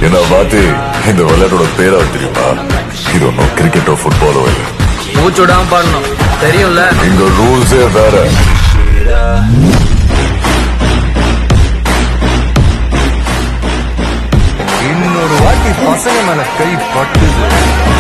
என்ன பாத்து இந்த விளையாட்டோட பேரா தெரியுமா? இது ஒன்னும் கிரிக்கெட்டோ ஃபுட்பாலோ இல்லை. மூச்சுடாம பாடணும் தெரியும்ல. இங்க ரூல்ஸே வேற. இன்னொரு வாட்டி பசங்க மேல கை பட்டுது